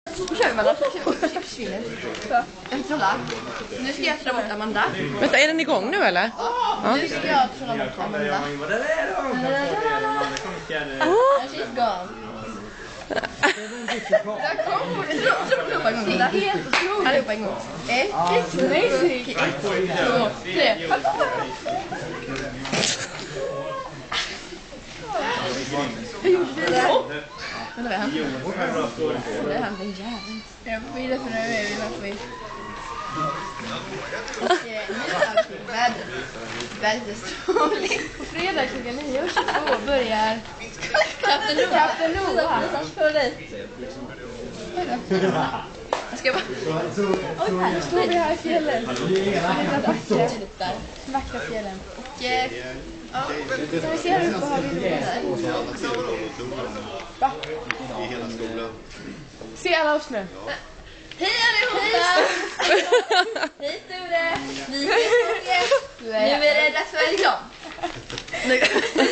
Nu kör vi Amanda, försvinner. En trolla. Nu ska jag trolla bort Amanda. Vänta, är den igång nu eller? Ja. Nu ska jag trolla bort Amanda. She's gone. Där kommer det. Trumpa en gång. Det är helt otroligt. Allihopa en gång. 1, 2, 3. Hur gjorde du det? Men det är han. Det är han, den jäveln. Jag får vidare för nu är vi varför vi. Och nu är allting väldigt stråligt. På fredag klockan 9:22 börjar Kapten Noah. Jag ska bara... Oj, här står vi här i fjällen. Vackra fjällen. Och... Ja, kan vi se här uppe har vi där. Va? I hela skolan. Se alla oss nu. Hej allihopa! Hej Sture! Nu är det dags för reklam.